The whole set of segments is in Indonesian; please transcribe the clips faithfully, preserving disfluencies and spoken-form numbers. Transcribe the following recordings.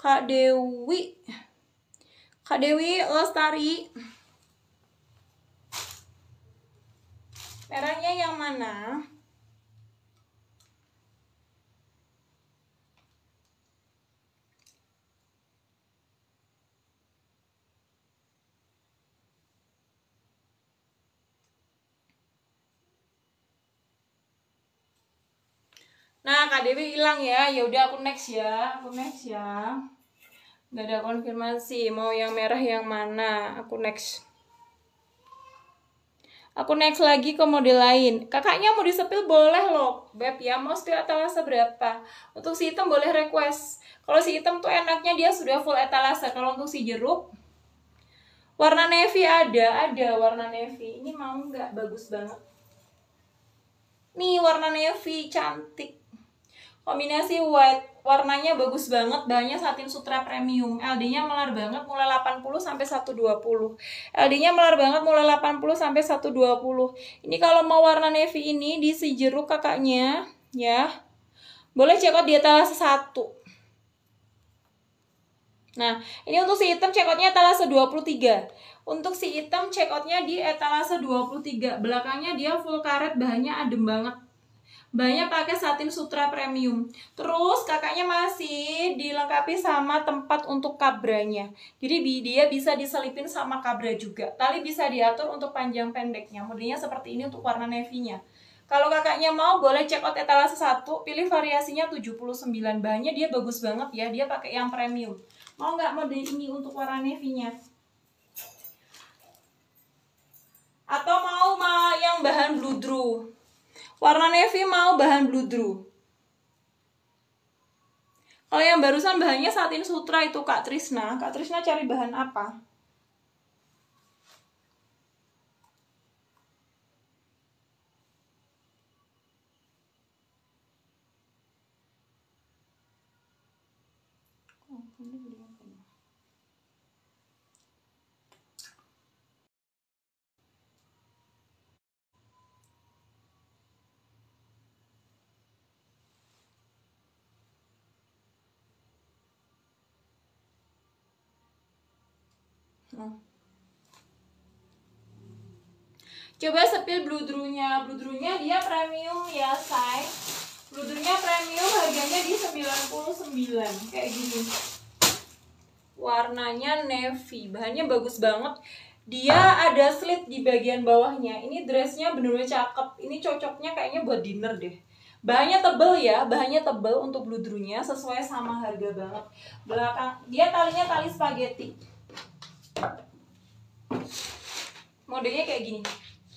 Kak Dewi. Kak Dewi Lestari. Merahnya yang mana? Nah, Kak Dewi hilang ya. Ya udah aku next ya. Aku next ya. Gak ada konfirmasi. Mau yang merah yang mana? Aku next. Aku next lagi ke model lain. Kakaknya mau disepil boleh loh, Beb ya. Mau sepil etalase berapa? Untuk si hitam boleh request. Kalau si hitam tuh enaknya dia sudah full etalase. Kalau untuk si jeruk, warna navy ada. Ada warna navy. Ini mau nggak? Bagus banget. Nih warna navy cantik. Kombinasi white, warnanya bagus banget, bahannya satin sutra premium. L D-nya melar banget mulai delapan puluh sampai seratus dua puluh. L D-nya melar banget mulai delapan puluh sampai seratus dua puluh. Ini kalau mau warna navy ini di si jeruk kakaknya, ya. Boleh check out di etalase satu. Nah, ini untuk si hitam check out-nya etalase dua puluh tiga. Untuk si hitam check out-nya di etalase dua puluh tiga. Belakangnya dia full karet, bahannya adem banget. Bahannya pakai satin sutra premium. Terus kakaknya masih dilengkapi sama tempat untuk kabranya. Jadi dia bisa diselipin sama kabra juga. Tali bisa diatur untuk panjang pendeknya. Modelnya seperti ini untuk warna navy-nya. Kalau kakaknya mau boleh check out etalase satu, pilih variasinya tujuh puluh sembilan. Bahannya dia bagus banget ya, dia pakai yang premium. Mau nggak model ini untuk warna navy-nya? Atau mau yang bahan bludru? Warna navy mau bahan bludru. Kalau yang barusan bahannya satin sutra itu Kak Trisna. Kak Trisna cari bahan apa? Hmm. Coba sepil bludrunya. Bludrunya dia premium ya, say. Bludrunya premium, harganya di sembilan puluh sembilan. Kayak gini. Warnanya navy. Bahannya bagus banget. Dia ada slit di bagian bawahnya. Ini dressnya bener-bener cakep. Ini cocoknya kayaknya buat dinner deh. Bahannya tebel ya, bahannya tebel untuk bludrunya, sesuai sama harga banget. Belakang dia talinya tali spaghetti. Modelnya kayak gini.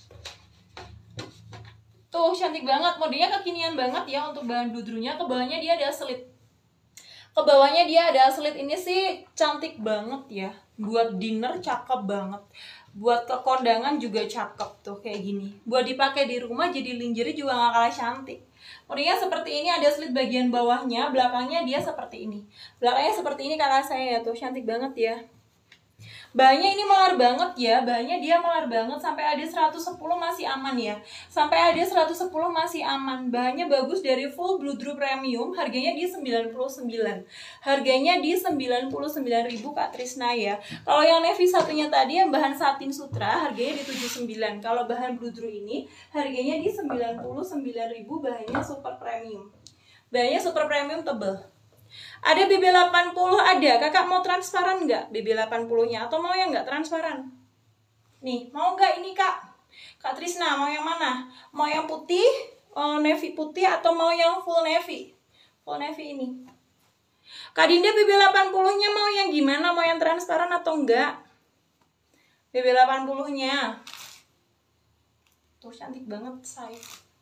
Tuh cantik banget, modelnya kekinian banget ya untuk bahan bludrunya. Ke bawahnya dia ada slit. Ke bawahnya dia ada slit. Ini sih cantik banget ya. Buat dinner cakep banget. Buat ke kondangan juga cakep tuh kayak gini. Buat dipakai di rumah jadi lingerie juga gak kalah cantik. Modelnya seperti ini, ada slit bagian bawahnya. Belakangnya dia seperti ini. Belakangnya seperti ini kakak saya ya, tuh cantik banget ya. Bahannya ini melar banget ya, bahannya dia melar banget. Sampai A D seratus sepuluh masih aman ya. Sampai A D seratus sepuluh masih aman. Bahannya bagus dari full bludru premium. Harganya di sembilan puluh sembilan. Harganya di sembilan puluh sembilan ribu Kak Trisna ya. Kalau yang navy satunya tadi yang bahan satin sutra, harganya di tujuh puluh sembilan. Kalau bahan bludru ini harganya di sembilan puluh sembilan ribu. Bahannya super premium. Bahannya super premium tebel. Ada B B delapan puluh ada. Kakak mau transparan nggak B B delapan puluh-nya? Atau mau yang nggak transparan? Nih, mau nggak ini Kak? Kak Trisna, mau yang mana? Mau yang putih, oh, navy putih, atau mau yang full navy? Full navy ini. Kak Dinda B B delapan puluh-nya mau yang gimana? Mau yang transparan atau enggak? B B delapan puluh-nya. Tuh, cantik banget, say.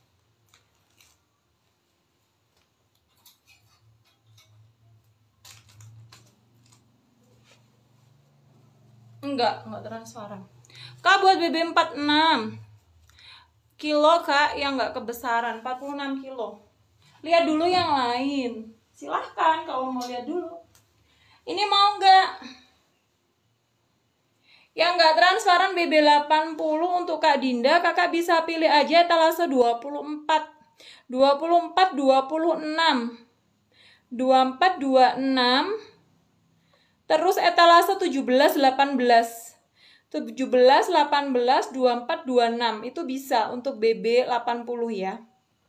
Enggak, enggak transparan. Kak buat B B empat puluh enam kilo Kak yang enggak kebesaran, empat puluh enam kilo. Lihat dulu yang lain. Silahkan kalau mau lihat dulu. Ini mau enggak? Yang enggak transparan B B delapan puluh untuk Kak Dinda, Kakak bisa pilih aja etalase dua puluh empat. dua puluh empat, dua puluh enam. dua puluh empat, dua puluh enam. Terus etalase tujuh belas, delapan belas. tujuh belas, delapan belas, dua puluh empat, dua puluh enam. Itu bisa untuk B B delapan puluh ya.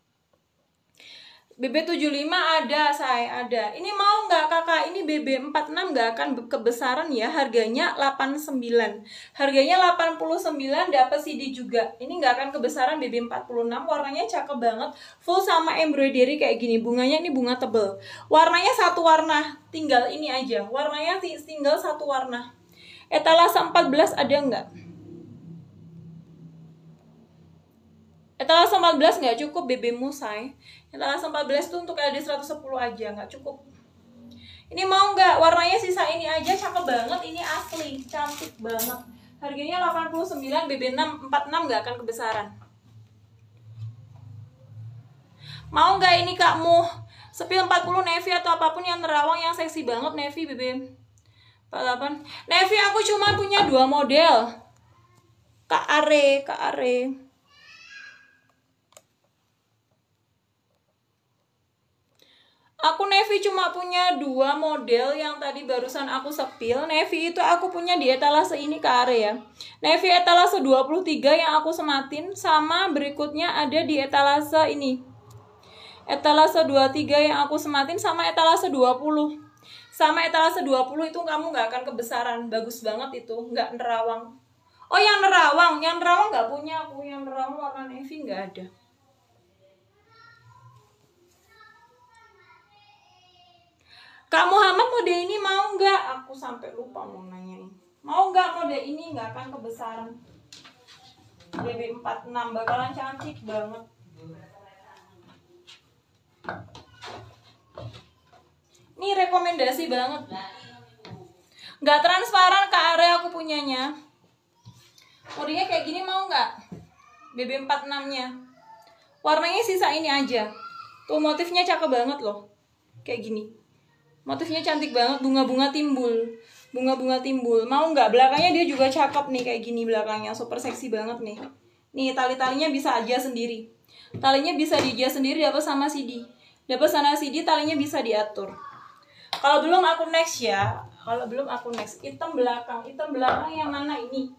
B B tujuh puluh lima ada, saya ada. Ini mau nggak kakak? Ini B B empat puluh enam nggak akan kebesaran ya. Harganya delapan puluh sembilan. Harganya delapan puluh sembilan, dapat C D juga. Ini nggak akan kebesaran B B empat puluh enam. Warnanya cakep banget. Full sama embroidery kayak gini. Bunganya ini bunga tebel. Warnanya satu warna. Tinggal ini aja. Warnanya tinggal satu warna. Etalase empat belas ada nggak? Etalase empat belas nggak cukup B B musai. Etalase empat belas itu untuk L D seratus sepuluh aja, nggak cukup. Ini mau nggak? Warnanya sisa ini aja, cakep banget. Ini asli, cantik banget. Harganya delapan puluh sembilan, B B enam, empat puluh enam nggak akan kebesaran. Mau nggak ini kakmu? Sepil empat puluh navy atau apapun yang nerawang yang seksi banget, navy B B empat puluh delapan. Navy aku cuma punya dua model. Kak Are, Kak Are. Aku navy cuma punya dua model yang tadi barusan aku sepil. Navy itu aku punya di etalase ini Kak Are ya. Navy etalase dua puluh tiga yang aku sematin. Sama berikutnya ada di etalase ini. Etalase dua puluh tiga yang aku sematin sama etalase dua puluh. Sama etalase dua puluh itu kamu nggak akan kebesaran. Bagus banget itu, nggak nerawang. Oh yang nerawang, yang nerawang nggak punya aku. Yang nerawang warna navy nggak ada. Kak Muhammad mode ini mau nggak? Aku sampai lupa mau nanyain. Mau nggak mode ini? Nggak akan kebesaran. B B empat puluh enam bakalan cantik banget. Ini rekomendasi banget. Nggak transparan Kak Are aku punyanya. Modenya kayak gini mau nggak? B B empat puluh enam nya. Warnanya sisa ini aja. Tuh motifnya cakep banget loh. Kayak gini. Motifnya cantik banget, bunga-bunga timbul. Bunga-bunga timbul. Mau nggak? Belakangnya dia juga cakep nih kayak gini belakangnya. Super seksi banget nih. Nih tali-talinya bisa aja sendiri. Talinya bisa diadjust sendiri dapat sama C D. Dapat sana C D, talinya bisa diatur. Kalau belum aku next ya. Kalau belum aku next. Hitam belakang. Hitam belakang yang mana ini?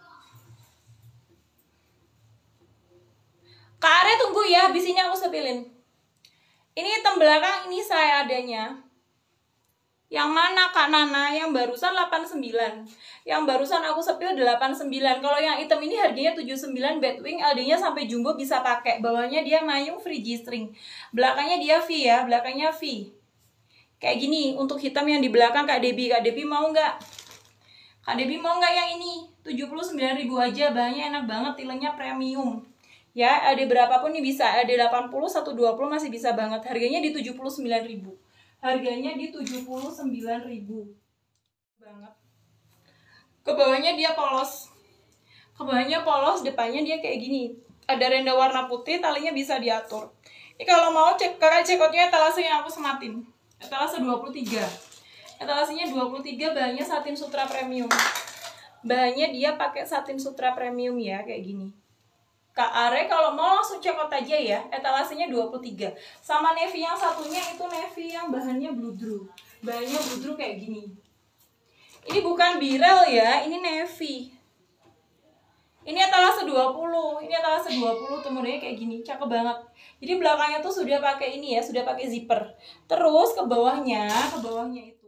Kak Are tunggu ya. Habis ini aku sepilin. Ini hitam belakang. Ini saya adanya. Yang mana Kak Nana? Yang barusan delapan puluh sembilan. Yang barusan aku sepil delapan puluh sembilan. Kalau yang hitam ini harganya tujuh puluh sembilan. Batwing L D-nya sampai jumbo bisa pakai. Bawahnya dia mayung free G-string. Belakangnya dia V ya. Belakangnya V. Kayak gini. Untuk hitam yang di belakang Kak Debbie. Kak Debbie mau nggak? Kak Debbie mau nggak yang ini? tujuh puluh sembilan ribu aja. Bahannya enak banget. Tilenya premium. Ya, L D berapapun nih bisa. L D delapan puluh, seratus dua puluh masih bisa banget. Harganya di tujuh puluh sembilan ribu. Harganya di tujuh puluh sembilan ribu. Banget. Ke bawahnya dia polos. Ke bawahnya polos, depannya dia kayak gini. Ada renda warna putih, talinya bisa diatur. Ini kalau mau cek, kakak check outnya etalase yang aku sematin. Etalase dua puluh tiga. Etalasenya dua puluh tiga, bahannya satin sutra premium. Bahannya dia pakai satin sutra premium ya, kayak gini. Kak Are kalau mau langsung check out aja ya. Etalasenya dua puluh tiga. Sama navy yang satunya itu navy yang bahannya bludru. Bahannya bludru kayak gini. Ini bukan birel ya, ini navy. Ini etalase dua puluh. Ini etalase dua puluh tuh modelnya kayak gini, cakep banget. Jadi belakangnya tuh sudah pakai ini ya, sudah pakai zipper. Terus ke bawahnya, ke bawahnya itu